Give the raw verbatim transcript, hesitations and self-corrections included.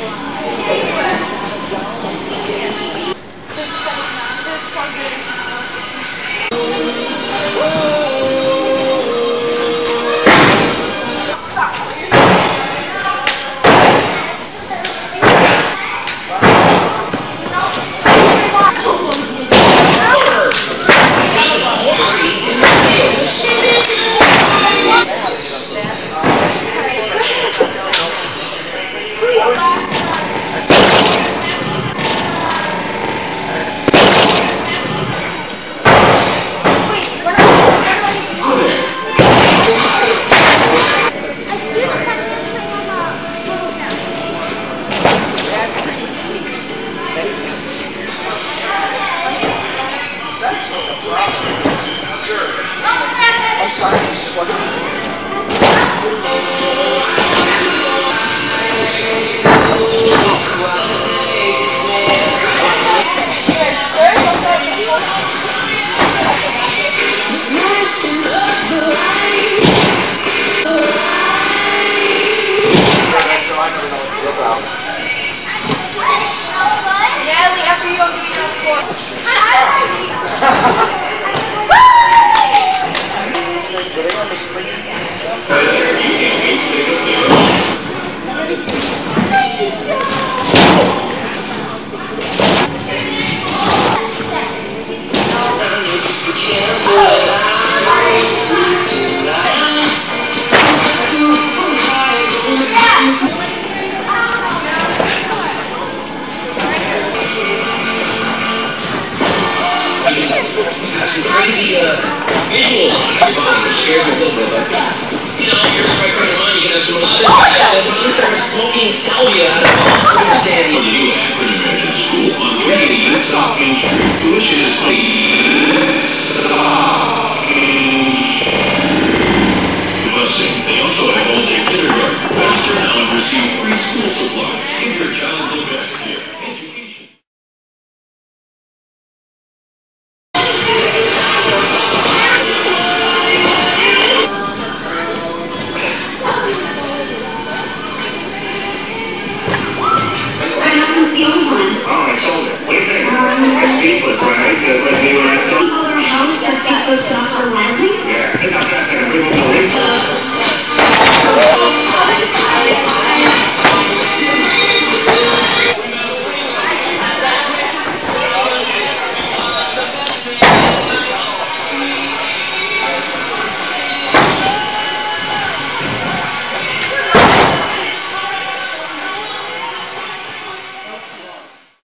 I'm sorry. What? Natalie, after you don't get your floor. Have some crazy uh, visuals on everybody. It scares me a little bit, but you know, you're in the right frame of mind. You can have some others. That's when they start smoking salvia out of a super standing. The new Akron Imagine School on three eighty South Main Street. Tuition is free.